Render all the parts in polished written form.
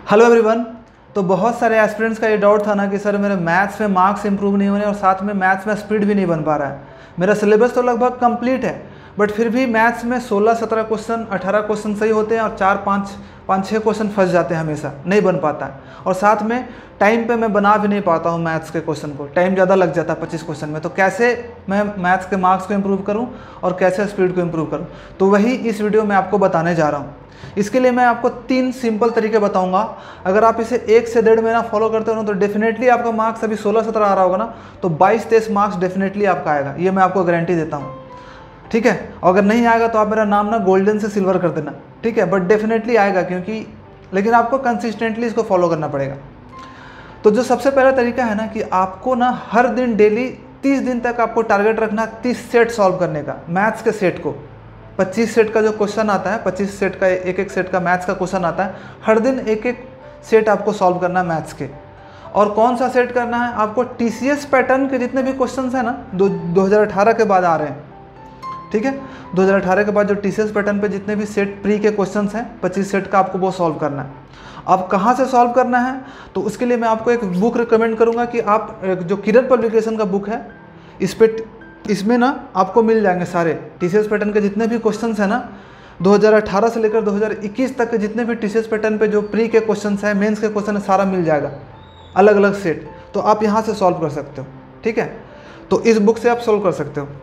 Hello everyone. तो बहुत सारे एस्पिरेंट्स का ये डाउट था ना कि सर मेरे मैथ्स में मार्क्स इंप्रूव नहीं हो रहे और साथ में मैथ्स में स्पीड भी नहीं बन पा रहा है। मेरा सिलेबस तो लगभग कंप्लीट है बट फिर भी मैथ्स में 16-17 क्वेश्चन 18 क्वेश्चन सही होते हैं और 4-5-6 क्वेश्चन फंस जाते हैं, हमेशा नहीं बन पाता है। और साथ में टाइम पे मैं बना भी नहीं पाता हूँ मैथ्स के क्वेश्चन को, टाइम ज़्यादा लग जाता है 25 क्वेश्चन में। तो कैसे मैं मैथ्स के मार्क्स को इम्प्रूव करूँ और कैसे स्पीड को इम्प्रूव करूँ, तो वही इस वीडियो में आपको बताने जा रहा हूँ। इसके लिए मैं आपको 3 सिंपल तरीके बताऊंगा। अगर आप इसे 1 से 1.5 महीना फॉलो करते हो ना तो डेफिनेटली आपका मार्क्स अभी 16-17 आ रहा होगा ना, तो 22-23 मार्क्स डेफिनेटली आपका आएगा, ये मैं आपको गारंटी देता हूँ। ठीक है, और अगर नहीं आएगा तो आप मेरा नाम ना गोल्डन से सिल्वर कर देना, ठीक है, बट डेफिनेटली आएगा क्योंकि लेकिन आपको कंसिस्टेंटली इसको फॉलो करना पड़ेगा। तो जो सबसे पहला तरीका है ना कि आपको ना हर दिन डेली 30 दिन तक आपको टारगेट रखना 30 सेट सॉल्व करने का। मैथ्स के सेट को 25 सेट का जो क्वेश्चन आता है, 25 सेट का एक सेट का मैथ्स का क्वेश्चन आता है, हर दिन एक सेट आपको सॉल्व करना है मैथ्स के। और कौन सा सेट करना है आपको? टीसीएस पैटर्न के जितने भी क्वेश्चंस हैं ना 2018 के बाद आ रहे हैं, ठीक है, 2018 के बाद जो टीसीएस पैटर्न पे जितने भी सेट प्री के क्वेश्चंस हैं 25 सेट का आपको वो सॉल्व करना है। अब कहाँ से सॉल्व करना है तो उसके लिए मैं आपको एक बुक रिकमेंड करूँगा कि आप जो किरण पब्लिकेशन का बुक है इसमें ना आपको मिल जाएंगे सारे टीसीएस पैटर्न के जितने भी क्वेश्चंस हैं ना 2018 से लेकर 2021 तक के जितने भी टीसीएस पैटर्न पे जो प्री के क्वेश्चंस हैं, मेंस के क्वेश्चन है, सारा मिल जाएगा अलग अलग सेट। तो आप यहाँ से सॉल्व कर सकते हो, ठीक है। तो इस बुक से आप सॉल्व कर सकते हो।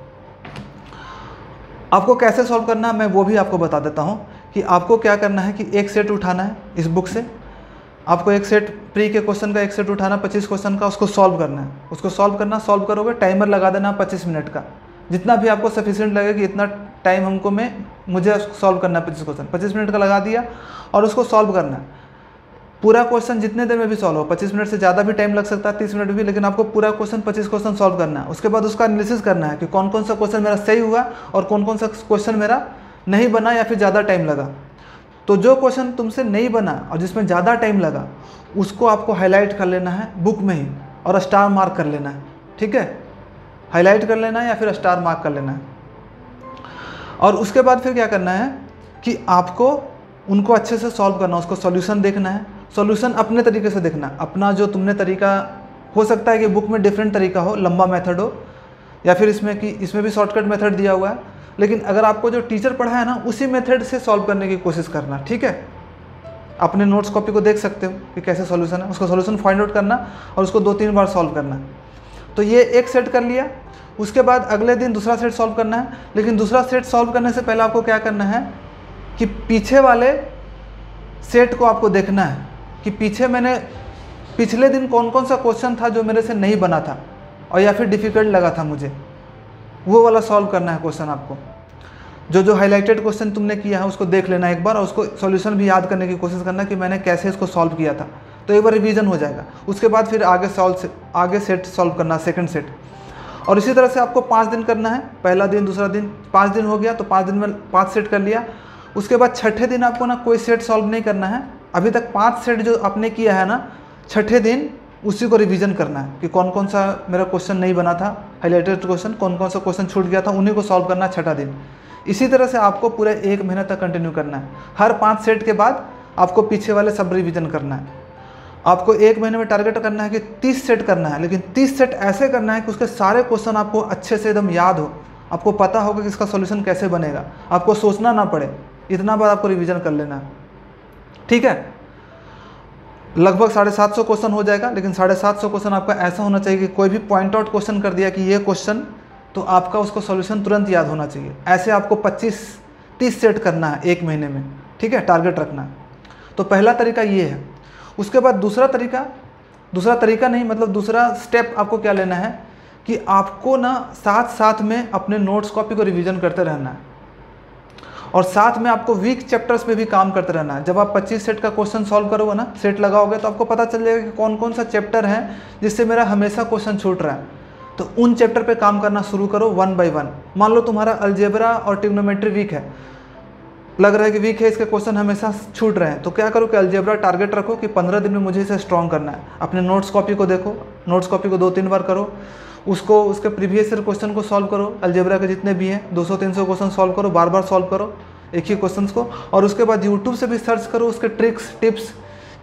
आपको कैसे सॉल्व करना है मैं वो भी आपको बता देता हूँ कि आपको क्या करना है कि एक सेट उठाना है इस बुक से। आपको एक सेट प्री के क्वेश्चन का एक सेट उठाना 25 क्वेश्चन का, उसको सॉल्व करना है। उसको सॉल्व करना, सॉल्व करोगे टाइमर लगा देना 25 मिनट का, जितना भी आपको सफिशिएंट लगे कि इतना टाइम मुझे सॉल्व करना है 25 क्वेश्चन, 25 मिनट का लगा दिया और उसको सॉल्व करना है। पूरा क्वेश्चन जितने देर में भी सॉल्व हो, 25 मिनट से ज़्यादा भी टाइम लग सकता है, 30 मिनट भी, लेकिन आपको पूरा क्वेश्चन 25 क्वेश्चन सॉल्व करना है। उसके बाद उसका एनालिसिस करना है कि कौन कौन सा क्वेश्चन मेरा सही हुआ और कौन कौन सा क्वेश्चन मेरा नहीं बना या फिर ज़्यादा टाइम लगा। तो जो क्वेश्चन तुमसे नहीं बना और जिसमें ज़्यादा टाइम लगा उसको आपको हाईलाइट कर लेना है बुक में ही और स्टार मार्क कर लेना है, ठीक है, हाईलाइट कर लेना है या फिर स्टार मार्क कर लेना है। और उसके बाद फिर क्या करना है कि आपको उनको अच्छे से सॉल्व करना, उसको सॉल्यूशन देखना है। सॉल्यूशन अपने तरीके से देखना, अपना जो तुमने तरीका, हो सकता है कि बुक में डिफरेंट तरीका हो, लंबा मेथड हो या फिर इसमें भी शॉर्टकट मेथड दिया हुआ है, लेकिन अगर आपको जो टीचर पढ़ा है ना उसी मेथड से सॉल्व करने की कोशिश करना, ठीक है। अपने नोट्स कॉपी को देख सकते हो कि कैसे सॉल्यूशन है, उसका सॉल्यूशन फाइंड आउट करना और उसको 2-3 बार सॉल्व करना। तो ये एक सेट कर लिया। उसके बाद अगले दिन दूसरा सेट सॉल्व करना है, लेकिन दूसरा सेट सॉल्व करने से पहले आपको क्या करना है कि पीछे वाले सेट को आपको देखना है कि पिछले दिन कौन कौन सा क्वेश्चन था जो मेरे से नहीं बना था और या फिर डिफ़िकल्ट लगा था मुझे, वो वाला सॉल्व करना है क्वेश्चन आपको। जो हाईलाइटेड क्वेश्चन तुमने किया है उसको देख लेना एक बार और उसको सॉल्यूशन भी याद करने की कोशिश करना कि मैंने कैसे इसको सॉल्व किया था, तो एक बार रिवीजन हो जाएगा। उसके बाद फिर आगे सेट सॉल्व करना, सेकंड सेट। और इसी तरह से आपको 5 दिन करना है, पहला दिन दूसरा दिन, 5 दिन हो गया तो 5 दिन में 5 सेट कर लिया। उसके बाद छठे दिन आपको ना कोई सेट सॉल्व नहीं करना है। अभी तक 5 सेट जो आपने किया है ना, छठे दिन उसी को रिवीजन करना है कि कौन कौन सा मेरा क्वेश्चन नहीं बना था, हाईलाइटेड क्वेश्चन, कौन कौन सा क्वेश्चन छूट गया था, उन्हीं को सॉल्व करना है छठा दिन। इसी तरह से आपको पूरे 1 महीने तक कंटिन्यू करना है। हर 5 सेट के बाद आपको पीछे वाले सब रिवीजन करना है। आपको 1 महीने में टारगेट करना है कि 30 सेट करना है, लेकिन 30 सेट ऐसे करना है कि उसके सारे क्वेश्चन आपको अच्छे से एकदम याद हो, आपको पता होगा कि इसका सॉल्यूशन कैसे बनेगा, आपको सोचना ना पड़े, इतना बार आपको रिवीजन कर लेना है, ठीक है। लगभग 750 क्वेश्चन हो जाएगा, लेकिन 750 क्वेश्चन आपका ऐसा होना चाहिए कि कोई भी पॉइंट आउट क्वेश्चन कर दिया कि ये क्वेश्चन, तो आपका उसको सॉल्यूशन तुरंत याद होना चाहिए। ऐसे आपको 25-30 सेट करना है 1 महीने में, ठीक है, टारगेट रखना है। तो पहला तरीका ये है। उसके बाद दूसरा तरीका नहीं, मतलब दूसरा स्टेप आपको क्या लेना है कि आपको ना साथ साथ में अपने नोट्स कॉपी को रिवीजन करते रहना है और साथ में आपको वीक चैप्टर्स में भी काम करते रहना है। जब आप 25 सेट का क्वेश्चन सॉल्व करोगे ना, सेट लगाओगे, तो आपको पता चल जाएगा कि कौन कौन सा चैप्टर है जिससे मेरा हमेशा क्वेश्चन छूट रहा है। तो उन चैप्टर पे काम करना शुरू करो 1 बाय 1। मान लो तुम्हारा अलजेब्रा और ट्रिग्नोमेट्री वीक है, लग रहा है कि वीक है, इसके क्वेश्चन हमेशा छूट रहे हैं, तो क्या करो कि अलजेब्रा टारगेट रखो कि 15 दिन में मुझे इसे स्ट्रॉन्ग करना है। अपने नोट्स कॉपी को देखो, नोट्स कॉपी को 2-3 बार करो, उसके प्रीवियस ईयर क्वेश्चन को सॉल्व करो, अलजेब्रा के जितने भी हैं 200-300 क्वेश्चन सॉल्व करो, बार बार सॉल्व करो एक ही क्वेश्चन को। और उसके बाद यूट्यूब से भी सर्च करो उसके ट्रिक्स टिप्स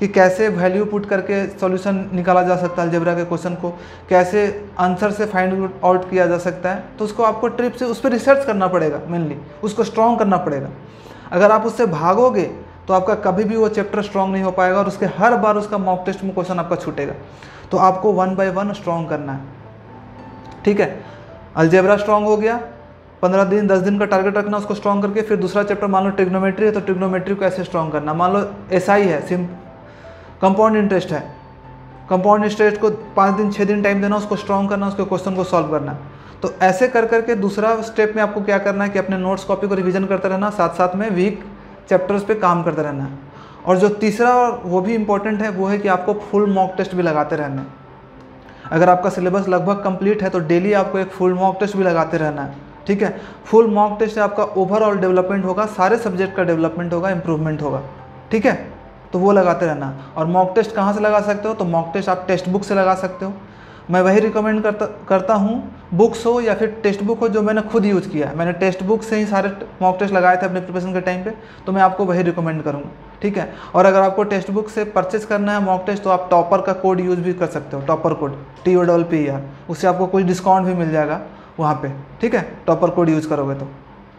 कि कैसे वैल्यू पुट करके सॉल्यूशन निकाला जा सकता है अलजेब्रा के क्वेश्चन को, कैसे आंसर से फाइंड आउट किया जा सकता है, तो उसको आपको ट्रिप से उस पर रिसर्च करना पड़ेगा, मेनली उसको स्ट्रॉन्ग करना पड़ेगा। अगर आप उससे भागोगे तो आपका कभी भी वो चैप्टर स्ट्रॉन्ग नहीं हो पाएगा और उसके हर बार उसका मॉक टेस्ट में क्वेश्चन आपका छूटेगा। तो आपको 1 बाय 1 स्ट्रॉन्ग करना है, ठीक है। अलजेब्रा स्ट्रॉन्ग हो गया, 15 दिन 10 दिन का टारगेट रखना उसको स्ट्रॉन्ग करके, फिर दूसरा चैप्टर मान लो ट्रिग्नोमेट्री है तो ट्रिग्नोमेट्री को ऐसे स्ट्रॉन्ग करना। मान लो एसआई है, कंपाउंड इंटरेस्ट है, कंपाउंड इंटरेस्ट को 5 दिन 6 दिन टाइम देना, उसको स्ट्रॉन्ग करना, उसके क्वेश्चन को सॉल्व करना। तो ऐसे कर करके दूसरा स्टेप में आपको क्या करना है कि अपने नोट्स कॉपी को रिवीजन करते रहना, साथ साथ में वीक चैप्टर्स पे काम करते रहना है। और जो तीसरा वो भी इम्पोर्टेंट है वो है कि आपको फुल मॉक टेस्ट भी लगाते रहना है। अगर आपका सिलेबस लगभग कंप्लीट है तो डेली आपको एक फुल मॉक टेस्ट भी लगाते रहना है, ठीक है। फुल मॉक टेस्ट से आपका ओवरऑल डेवलपमेंट होगा, सारे सब्जेक्ट का डेवलपमेंट होगा, इंप्रूवमेंट होगा, ठीक है। तो वो लगाते रहना। और मॉक टेस्ट कहाँ से लगा सकते हो, तो मॉक टेस्ट आप टेक्स्ट बुक से लगा सकते हो। मैं वही रिकमेंड करता हूँ, बुक्स हो या फिर टेक्स्ट बुक हो जो मैंने खुद यूज़ किया है। मैंने टेक्स्ट बुक से ही सारे मॉक टेस्ट लगाए थे अपने प्रिपरेशन के टाइम पे, तो मैं आपको वही रिकमेंड करूँगा, ठीक है। और अगर आपको टेक्स्ट बुक से परचेस करना है मॉक टेस्ट तो आप टॉपर का कोड यूज़ भी कर सकते हो, टॉपर कोड TOPPER, उससे आपको कुछ डिस्काउंट भी मिल जाएगा वहाँ पे, ठीक है, टॉपर कोड यूज़ करोगे तो।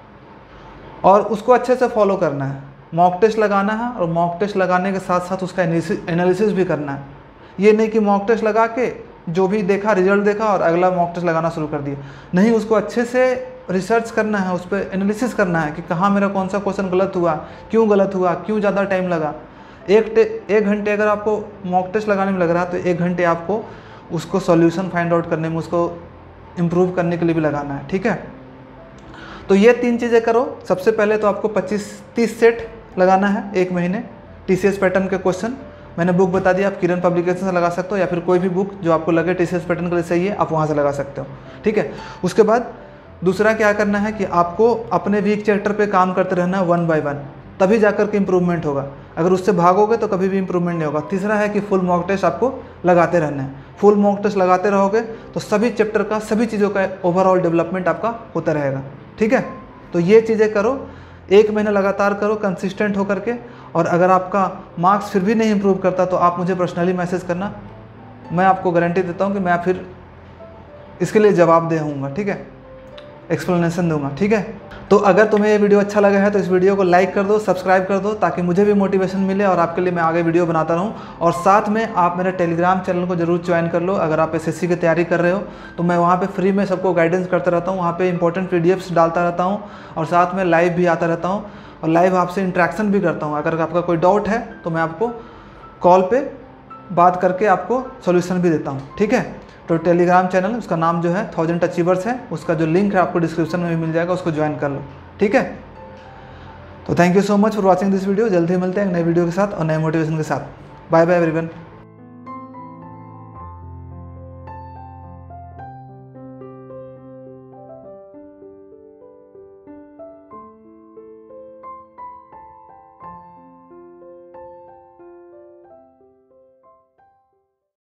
और उसको अच्छे से फॉलो करना है, मॉक टेस्ट लगाना है और मॉक टेस्ट लगाने के साथ साथ उसका एनालिसिस भी करना है। ये नहीं कि मॉक टेस्ट लगा के जो भी देखा रिजल्ट देखा और अगला मॉक टेस्ट लगाना शुरू कर दिया, नहीं, उसको अच्छे से रिसर्च करना है, उस पर एनालिसिस करना है कि कहाँ मेरा कौन सा क्वेश्चन गलत हुआ, क्यों गलत हुआ, क्यों ज़्यादा टाइम लगा। एक घंटे अगर आपको मॉक टेस्ट लगाने में लग रहा है तो 1 घंटे आपको उसको सॉल्यूशन फाइंड आउट करने में, उसको इम्प्रूव करने के लिए भी लगाना है, ठीक है। तो ये 3 चीज़ें करो। सबसे पहले तो आपको 25-30 सेट लगाना है 1 महीने, TCS पैटर्न के क्वेश्चन। मैंने बुक बता दिया, आप किरण पब्लिकेशन से लगा सकते हो या फिर कोई भी बुक जो आपको लगे TCS पैटर्न के लिए सही है, आप वहाँ से लगा सकते हो, ठीक है। उसके बाद दूसरा क्या करना है कि आपको अपने वीक चैप्टर पे काम करते रहना है 1 बाय 1, तभी जाकर के इम्प्रूवमेंट होगा। अगर उससे भागोगे तो कभी भी इम्प्रूवमेंट नहीं होगा। तीसरा है कि फुल मॉक टेस्ट आपको लगाते रहना है। फुल मॉक टेस्ट लगाते रहोगे तो सभी चैप्टर का, सभी चीज़ों का ओवरऑल डेवलपमेंट आपका होता रहेगा, ठीक है। तो ये चीज़ें करो, 1 महीना लगातार करो कंसिस्टेंट होकर के। और अगर आपका मार्क्स फिर भी नहीं इम्प्रूव करता तो आप मुझे पर्सनली मैसेज करना, मैं आपको गारंटी देता हूँ कि मैं फिर इसके लिए जवाब दे दूँगा, ठीक है, एक्सप्लेनेशन दूंगा, ठीक है। तो अगर तुम्हें ये वीडियो अच्छा लगा है तो इस वीडियो को लाइक कर दो, सब्सक्राइब कर दो, ताकि मुझे भी मोटिवेशन मिले और आपके लिए मैं आगे वीडियो बनाता रहूं। और साथ में आप मेरे टेलीग्राम चैनल को जरूर ज्वाइन कर लो। अगर आप SSC की तैयारी कर रहे हो तो मैं वहाँ पे फ्री में सबको गाइडेंस करता रहता हूँ, वहाँ पे इंपॉर्टेंट PDFs डालता रहता हूँ और साथ में लाइव भी आता रहता हूँ और लाइव आपसे इंट्रैक्शन भी करता हूँ। अगर आपका कोई डाउट है तो मैं आपको कॉल पर बात करके आपको सोल्यूशन भी देता हूँ, ठीक है। तो टेलीग्राम चैनल, उसका नाम जो है 1000 अचीवर्स है, उसका जो लिंक है आपको डिस्क्रिप्शन में भी मिल जाएगा, उसको ज्वाइन कर लो, ठीक है। तो thank you so much for watching this video. जल्दी मिलते हैं एक नए वीडियो के साथ और नए मोटिवेशन के साथ। Bye bye everyone.